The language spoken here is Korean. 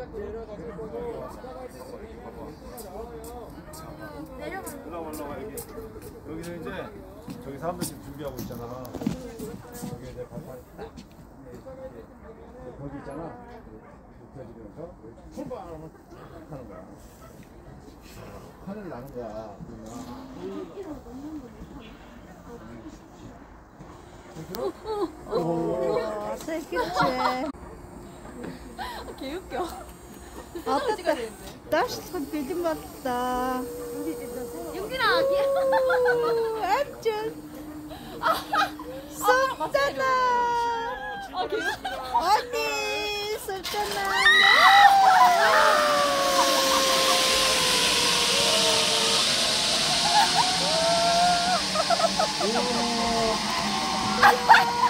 올라가 여기서 이제 저기 사람들 지금 준비하고 있잖아. 여기 이제 발판 거기 있잖아. 높여지면서 출발 하는 거야. 하늘 나는 거야. 오, 새끼지. 개웃겨. 아, 됐다. 다시 빌딩 맞다. 용진아, 액션. 쏟잖아. 언니, 쏟잖아. 오.